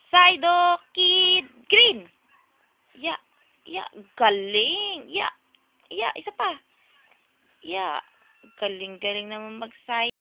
Sido Kid Green. Ya. Ya. Galing. Ya. Ya. Isa pa. Ya. Galing-galing naman mag-side.